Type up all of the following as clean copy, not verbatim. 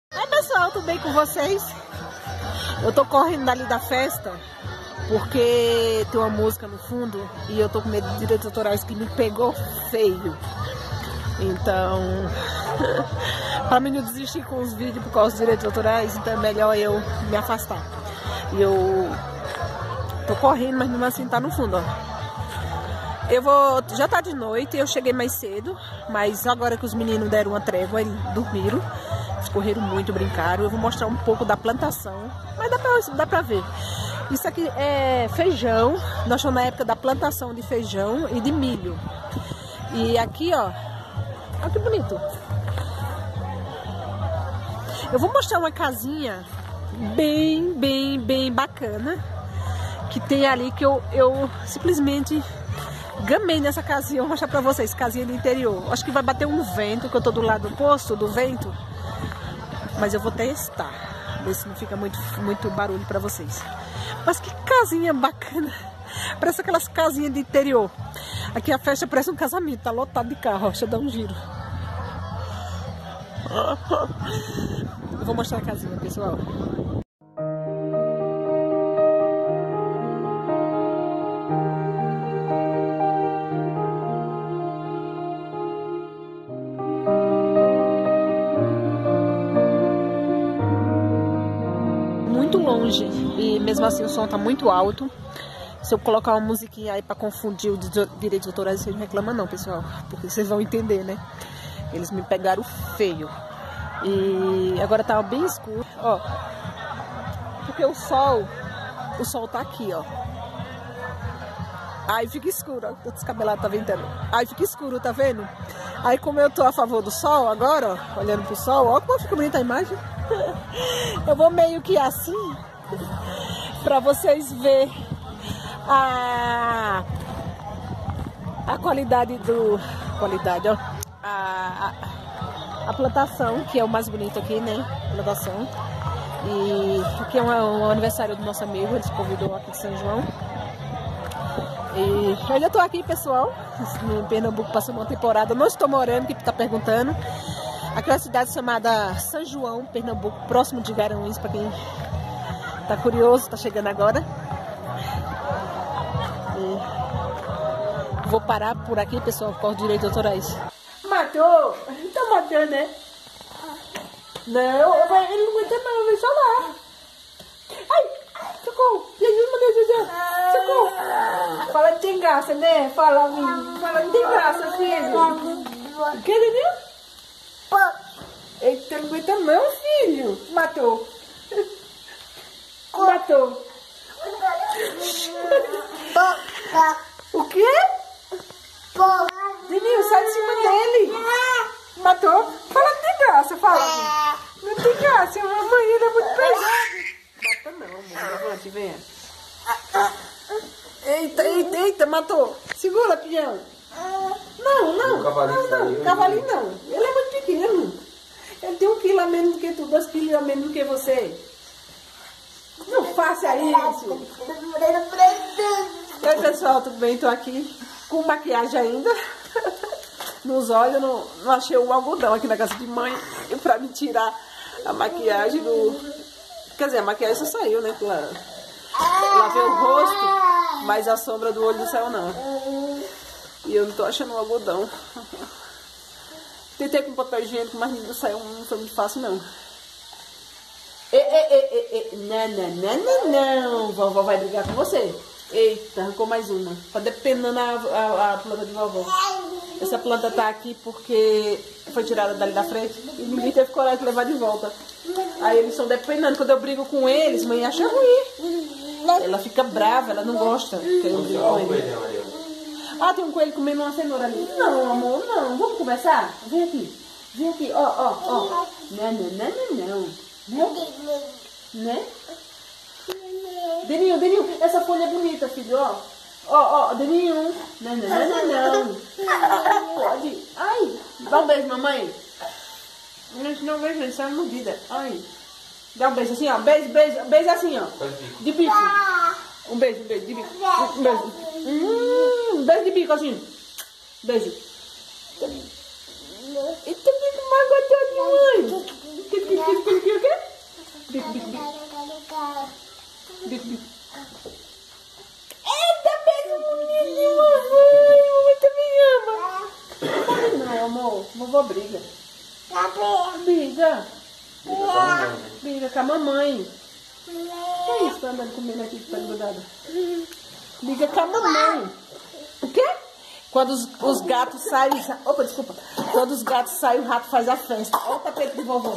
Oi pessoal, tudo bem com vocês? Eu tô correndo dali da festa porque tem uma música no fundo e eu tô com medo de direitos autorais que me pegou feio. Então, pra mim não desistir com os vídeos por causa dos direitos autorais, então é melhor eu me afastar. E eu tô correndo, mas mesmo assim tá no fundo, ó. Já tá de noite, eu cheguei mais cedo, mas agora que os meninos deram uma trégua, eles dormiram. Eles correram muito, brincaram. Eu vou mostrar um pouco da plantação, mas dá pra ver. Isso aqui é feijão. Nós estamos na época da plantação de feijão e de milho. E aqui, ó, olha que bonito. Eu vou mostrar uma casinha bem bacana que tem ali, que eu simplesmente gamei nessa casinha. Eu vou mostrar pra vocês, casinha do interior. Acho que vai bater um vento, que eu tô do lado oposto do vento. Mas eu vou testar, ver se não fica muito barulho pra vocês. Mas que casinha bacana. Parece aquelas casinhas de interior. Aqui a festa parece um casamento, tá lotado de carro. Ó, deixa eu dar um giro. Eu vou mostrar a casinha, pessoal. Longe, e mesmo assim o som tá muito alto. Se eu colocar uma musiquinha aí pra confundir os direitos autorais, vocês não reclamam não, pessoal, porque vocês vão entender, né? Eles me pegaram feio. E agora tá bem escuro, ó, porque o sol tá aqui, ó. Aí fica escuro, ó, tô descabelado, tá ventando. Aí fica escuro, tá vendo? Aí como eu tô a favor do sol agora, ó, olhando pro sol, ó como fica bonita a imagem. Eu vou meio que assim, pra vocês verem a qualidade ó, a plantação, que é o mais bonito aqui, né? Plantação. E aqui é um aniversário do nosso amigo, ele se convidou aqui de São João. E eu já tô aqui, pessoal, em Pernambuco, passou uma temporada. Eu não estou morando, que tá perguntando. Aqui é uma cidade chamada São João, Pernambuco, próximo de Garanhuns, para quem tá curioso, tá chegando agora. E vou parar por aqui, pessoal, por causa dos direitos autorais. Matou? Tá matando, né? Não, ele não aguenta não, vem só lá. Ai, socorro, Jesus, meu Deus do céu, socorro. Fala que tem graça, né? Fala que tem graça, filho. O que, entendeu? Eita, não aguenta não, filho. Matou. Matou. O quê? Denil, sai de cima dele. Matou. Fala que tem graça, fala. Não tem graça, a mamãe, ele é muito pesado. Mata não, amor. Levante, venha. Eita, matou. Segura, pião. Não. Cavalinho não. Ele é muito pequeno. Ele tem 1 quilo a menos do que tu, 2 quilos a menos do que você. Não faça isso. Oi, pessoal, tudo bem? Tô aqui com maquiagem ainda. Nos olhos, não achei um algodão aqui na casa de mãe pra me tirar a maquiagem do... Quer dizer, a maquiagem só saiu, né? Lavei o rosto, mas a sombra do olho não saiu, não. E eu não tô achando um algodão. Tentei com papel higiênico, mas não saiu, não foi muito fácil, não. Não. Vovó vai brigar com você. Eita, arrancou mais uma. Tá depenando a planta de vovó. Essa planta tá aqui porque foi tirada dali da frente e ninguém teve coragem de levar de volta. Aí eles estão depenando. Quando eu brigo com eles, mãe acha ruim. Ela fica brava, ela não gosta que eu brigo com eles. Ah, tem um coelho comendo uma cenoura ali. Não, amor, não. Vamos conversar? Vem aqui, ó. Não. Né? Deninho, essa folha é bonita, filho, ó. Deninho. Não. Pode. Ai, dá um beijo, mamãe. Não beijo, isso é uma mordida. Ai. Dá um beijo assim, ó. Beijo assim, ó. De bico. Um beijo de bico. Um beijo. Beijo de bico, assim. Beijo. E também não magoou a mãe. O quê? Eita, mesmo, menino, mamãe também ama. Não, amor, vovó briga. Briga. Briga com a mamãe. Que é isso? Tá andando comendo aqui de pé grudado. Briga com a mamãe. O quê? Quando os gatos saem... Opa, desculpa. Quando os gatos saem, o rato faz a festa. Olha o tapete de vovó.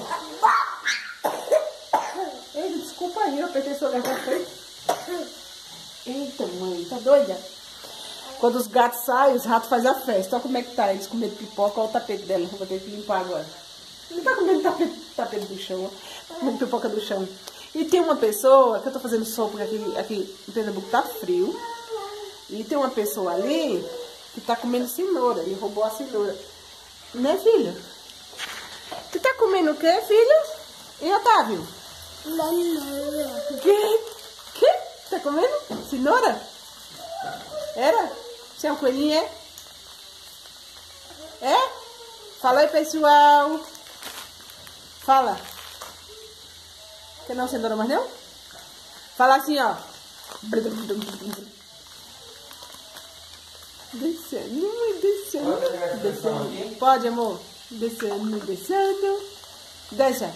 Ei, desculpa aí, eu apertei seu lugar pra frente. Eita, mãe, tá doida? Quando os gatos saem, os ratos fazem a festa. Olha como é que tá. Eles comendo pipoca. Olha o tapete dela. Vou ter que limpar agora. Não tá comendo tapete do chão. Tá comendo pipoca do chão. E tem uma pessoa, que eu tô fazendo som porque aqui em Pernambuco tá frio. E tem uma pessoa ali que tá comendo cenoura. Ele roubou a cenoura. Né, filho? Tu tá comendo o quê, filho? E Otávio? Que? Tá comendo? Cenoura? Era? Você é um coelhinho, é? É? Fala aí, pessoal. Fala. Quer não cenoura mais não? Fala assim, ó. Descendo, descendo. Descendo. Pode, amor. Descendo, descendo. Desce.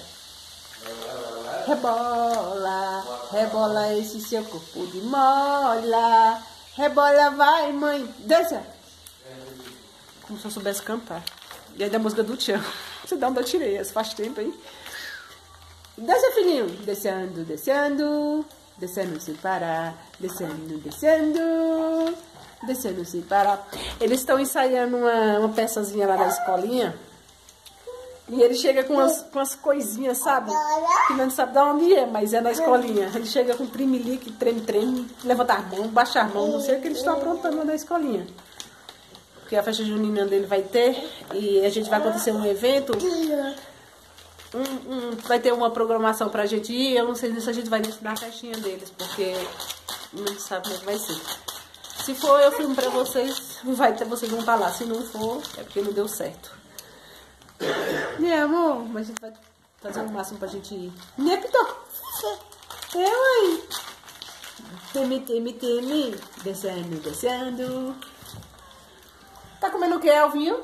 Rebola, rebola esse seu corpo de mola. Rebola, vai, mãe. Desce. Como se eu soubesse cantar. E aí da música do Tchan. Você dá onde eu tirei, faz tempo, hein? Desce, filhinho. Descendo, descendo. Descendo sem parar. Descendo, descendo. Descendo sem parar. Eles estão ensaiando uma peçazinha lá da escolinha. E ele chega com as coisinhas, sabe? Que não sabe de onde é, mas é na escolinha. Ele chega com tremelique, treme, levantar a mão, baixar a mão. Não sei o que eles estão aprontando lá na escolinha. Porque a festa junina dele vai ter. E a gente vai acontecer um evento. Vai ter uma programação pra gente ir. Eu não sei se a gente vai ensinar a caixinha deles. Porque não sabe como é que vai ser. Se for, eu filmo pra vocês. Vocês vão estar lá. Se não for, é porque não deu certo. Né, amor? Mas a gente vai fazer o máximo pra gente ir. Né, Pitô? É, mãe. Teme. Descendo, descendo. Tá comendo o que, Alvinho?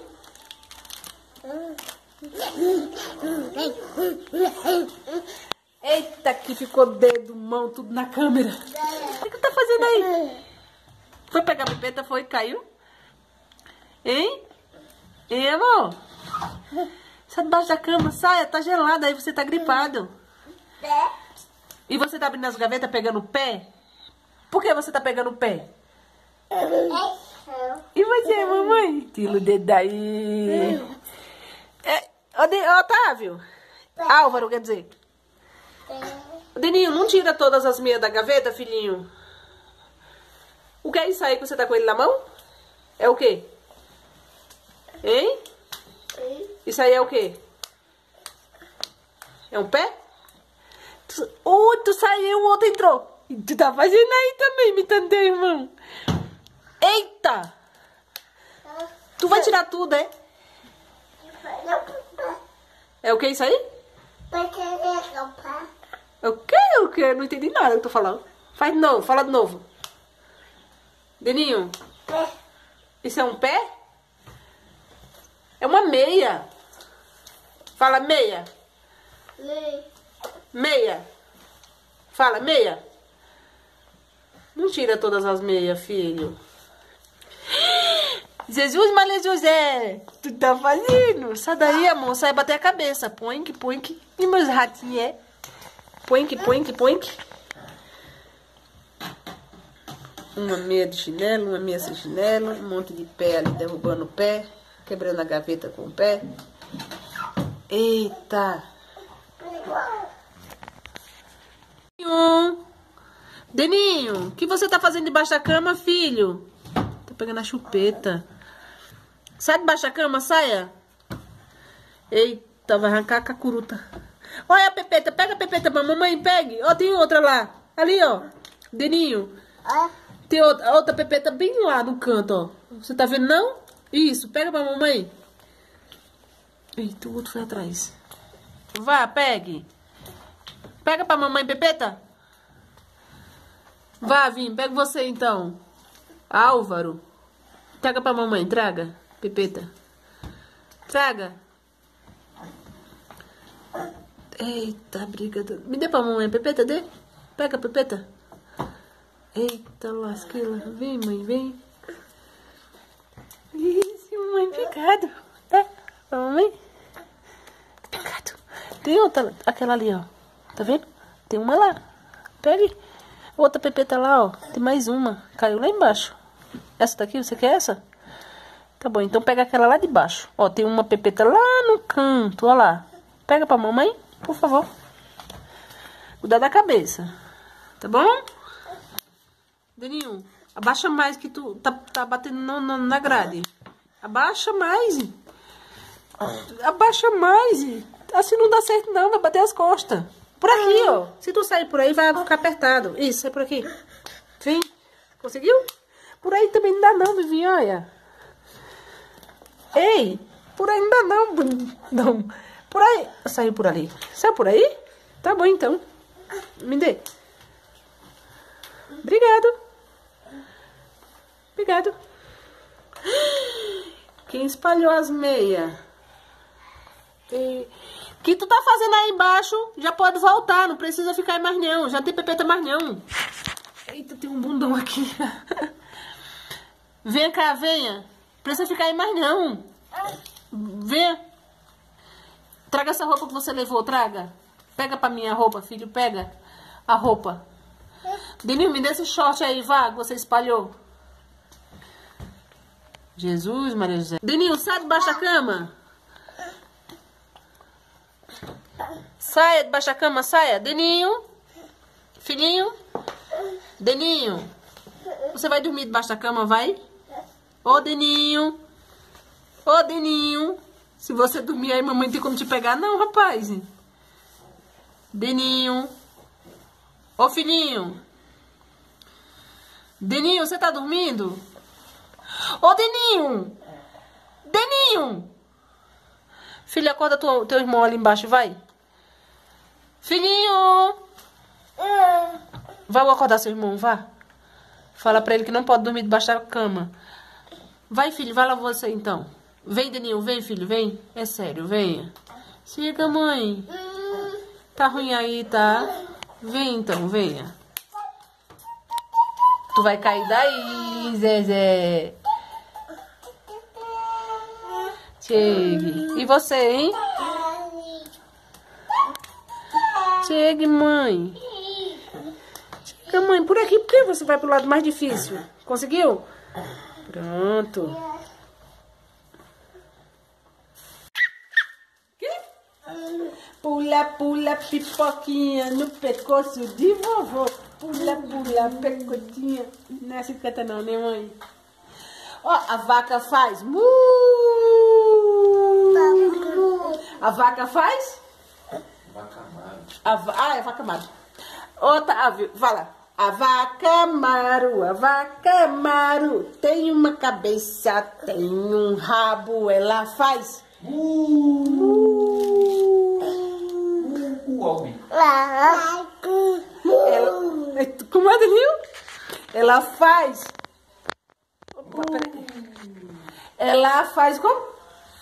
Eita, que ficou dedo, mão, tudo na câmera. O que tá fazendo aí? Foi pegar a pipeta, foi? Caiu? Hein? Hein, amor? Sai debaixo da cama, saia, tá gelado, aí você tá gripado. E você tá abrindo as gavetas pegando o pé? Por que você tá pegando o pé? E você, mamãe? Tira o dedo daí. Otávio. Álvaro, quer dizer. Deninho, não tira todas as meias da gaveta, filhinho? O que é isso aí que você tá com ele na mão? É o quê? Hein? Isso aí é o quê? É um pé? Tu saiu, o outro entrou. E tu tá fazendo aí também, imitando teu irmão. Eita! Tu vai tirar tudo, é? É o que isso aí? O que? Eu não entendi nada que eu tô falando. Faz de novo, fala de novo. Deninho, isso é um pé? É uma meia. Fala meia. Meia. Fala meia. Não tira todas as meias, filho. Jesus, Maria José. Tu tá fazendo? Sai daí, amor. Sai bater a cabeça. Poink. E meus ratinhos, é? Poink. Uma meia de chinelo, uma meia sem chinelo. Um monte de pé ali derrubando o pé. Quebrando a gaveta com o pé. Eita. Deninho, o que você tá fazendo debaixo da cama, filho? Tá pegando a chupeta. Sai debaixo da cama, saia. Eita, vai arrancar a cacuruta. Olha a pepeta, pega a pepeta pra mamãe, pegue. Ó, tem outra lá. Ali, ó. Deninho. Tem outra pepeta bem lá no canto, ó. Você tá vendo, não? Isso, pega pra mamãe. Eita, o outro foi atrás. Vá, pegue. Pega pra mamãe, Pepeta. Vá, Vim, pega você então. Álvaro. Traga pra mamãe, traga. Pepeta. Traga. Eita, briga. Me dê pra mamãe, Pepeta, dê. Pega, Pepeta. Eita, lasqueira. Vem, mãe, vem. Isso, mãe, pecado. Tá? Pra mamãe. Pecado. Tem outra, aquela ali, ó. Tá vendo? Tem uma lá. Pegue. Outra Pepeta lá, ó. Tem mais uma. Caiu lá embaixo. Essa daqui, você quer essa? Tá bom, então pega aquela lá de baixo. Ó, tem uma Pepeta lá no canto, ó lá. Pega pra mamãe, por favor. Cuidar da cabeça. Tá bom? Deninho, abaixa mais que tu tá batendo na grade. Abaixa mais. Abaixa mais. Assim não dá certo não, vai bater as costas. Por aqui, ó. Se tu sair por aí, vai ficar apertado. Isso, sai por aqui. Vem. Conseguiu? Por aí também não dá não, Vivinho, olha. Ei, por aí não dá não. Não. Por aí. Saiu por ali. Saiu por aí? Tá bom, então. Me dê. Obrigado. Obrigado. Quem espalhou as meias? O que tu tá fazendo aí embaixo? Já pode voltar, não precisa ficar mais não. Já tem Pepeta mais não. Eita, tem um bundão aqui. Vem cá, venha. Precisa ficar aí mais não. Venha. Traga essa roupa que você levou, traga. Pega pra minha roupa, filho, pega a roupa. Deninho, me dê esse short aí, vá, que você espalhou. Jesus, Maria José. Deninho, sai debaixo da cama. Saia debaixo da cama, saia. Deninho. Filhinho. Deninho. Você vai dormir debaixo da cama, vai? Ô, Deninho. Ô, Deninho. Se você dormir aí, mamãe tem como te pegar? Não, rapaz. Deninho. Ô, filhinho. Deninho, você tá dormindo? Ô, Deninho. Deninho. Filho, acorda teu irmão ali embaixo, vai. Filhinho. Vai acordar seu irmão, vá. Fala pra ele que não pode dormir debaixo da cama. Vai, filho, vai lá você então. Vem, Deninho, vem, filho, vem. É sério, venha. Chega, mãe. Tá ruim aí, tá? Vem então, venha. Tu vai cair daí, Zezé. Chegue. E você, hein? Chegue, mãe. Chega, mãe. Por aqui, por que você vai pro lado mais difícil? Conseguiu? Pronto. Pula, pula, pipoquinha no pescoço de vovô. Pula, pula, pecotinha. Não é assim que canta não, né, mãe? Ó, a vaca faz mu. A vaca faz? Vaca Maru. É vaca Maru. Otávio, fala. A vaca Maru tem uma cabeça, tem um rabo, ela faz. Como é, Deninho? Ela faz. Opa, peraí. Ela faz como?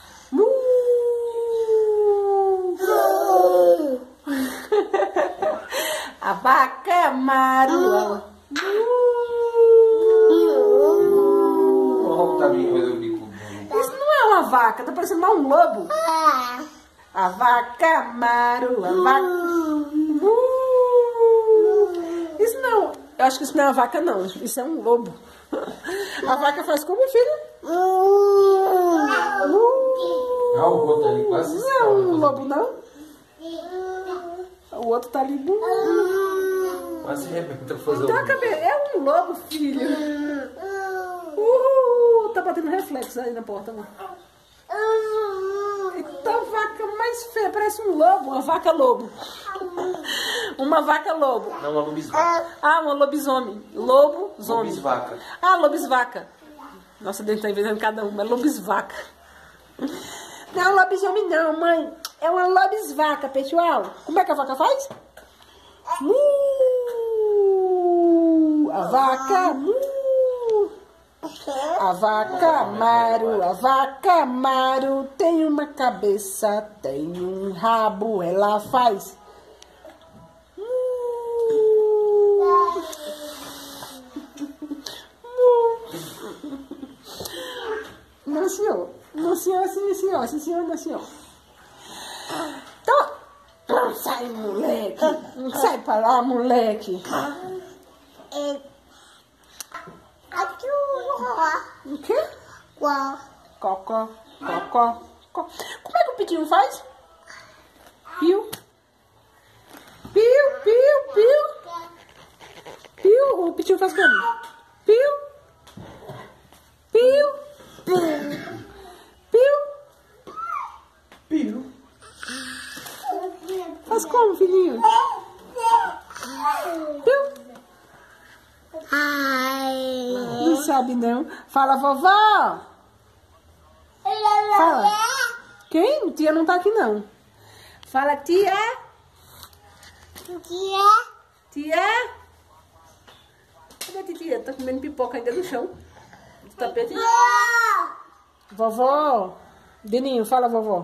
A vaca Maru. Isso não é uma vaca, tá parecendo mais um lobo. A vaca Maru, a vaca. Isso não, eu acho que isso não é uma vaca não, isso é um lobo. A vaca faz como, filho? Ah, o outro ali quase. Não é um lobo não? O outro tá ali. Quase arrebenta fazer Então, é um lobo, filho. Tá batendo reflexo aí na porta, mano. Eita, vaca mais feia, parece um lobo, uma vaca lobo. Uma vaca lobo. Não, uma lobisvaca. Ah, uma lobisomem. Lobo-zomem. Lobisvaca. Ah, lobisvaca. Nossa, dentro tá inventando cada uma, é lobisvaca. Não, lobisomem não, mãe. É uma lobisvaca, pessoal. Como é que a vaca faz? A vaca, a vaca Maru tem uma cabeça, tem um rabo, ela faz. Não, senhor. Não, senhor, sim, senhor. Sim, senhor, não, senhor. Então, sai, moleque. Sai pra lá, moleque. O quê? Cocó, cocó. Como é que o pitinho faz? Piu. Piu, piu, piu. Piu, o pitinho faz como? Piu. Piu. Piu. Piu. Faz como, filhinho? Piu. Não sabe, não. Fala, vovó. Fala. Quem? Tia não tá aqui, não. Fala, tia. Tia. Cadê a tia? Tá comendo pipoca ainda no chão. Do tapete. Vovó. Deninho, fala, vovó.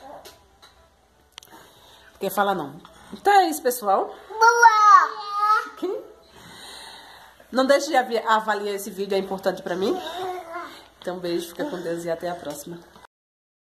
Quer falar, não. Então é isso, pessoal. Não deixe de avaliar esse vídeo, é importante pra mim. Então, beijo, fica com Deus e até a próxima.